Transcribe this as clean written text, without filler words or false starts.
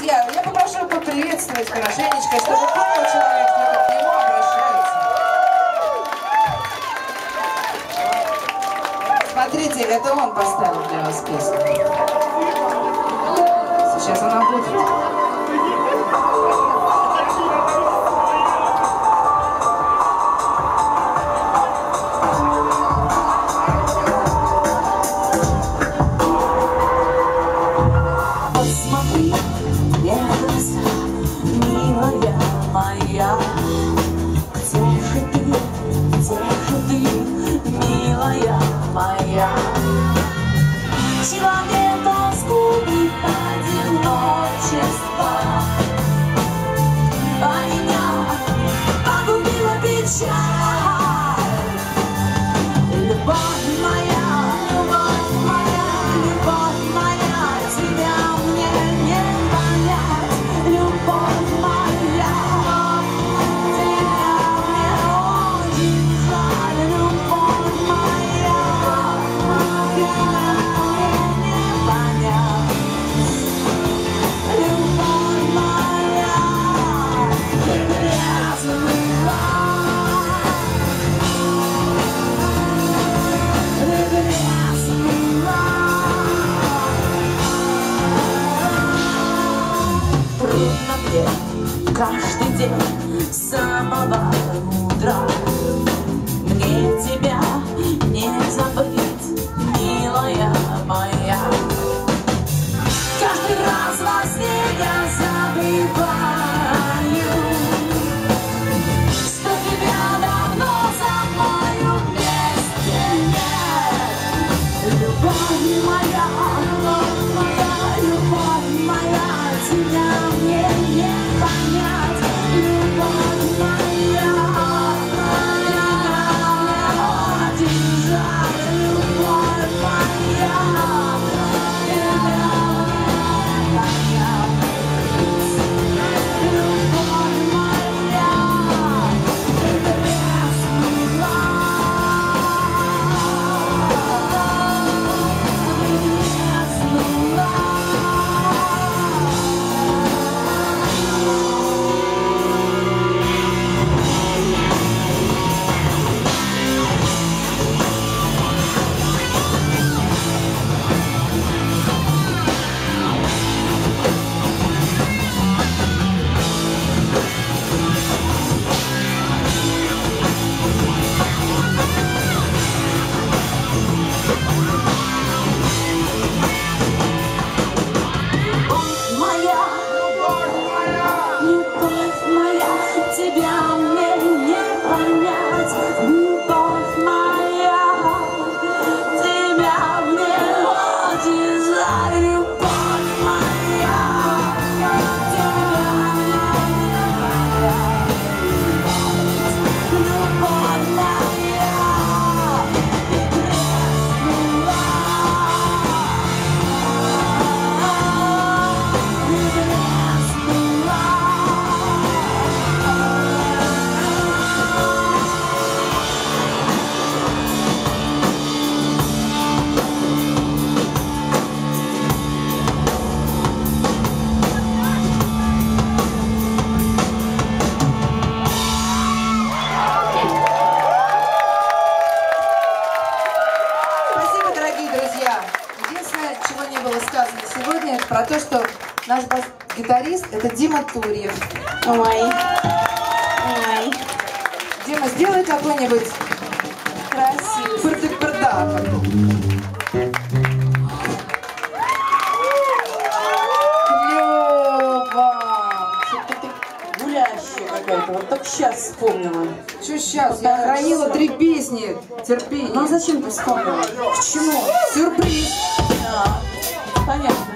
Друзья, я попрошу поприветствовать хорошенечко, чтобы понял человек, что к нему обращаются. Смотрите, это он поставил для вас песню. Сейчас она будет. Посмотри, нежность, милая моя, где же ты, милая моя? Человек тоскует одиночество, а меня погубила печаль. Любовь моя, любовь моя, любовь моя, тебя мне не понять. Любовь моя, тебя мне очень жаль. Любовь моя, тебя мне не понять. Любовь моя, грязная. Трудно мне каждый день с самого утра. Мне тебя не забыть, милая моя. Каждый раз во сне я забываю, что тебя давно со мною вместе нет. Любовь моя, любовь моя, любовь моя, тебя мне не понять. Любовь моя, тебя мне очень жаль. Любовь моя, тебя мне понять. Любовь моя, Чего не было сказано сегодня, это про то, что наш бас-гитарист — это Дима Турьев. Ой. Дима, сделай какой-нибудь Красиво. пырдык-пырдак. Клёво! Гулящая какая-то, вот только сейчас вспомнила. Что сейчас? Я хранила 3 песни. Терпение. Ну а зачем ты вспомнила? К чему? Сюрприз. Да, понятно.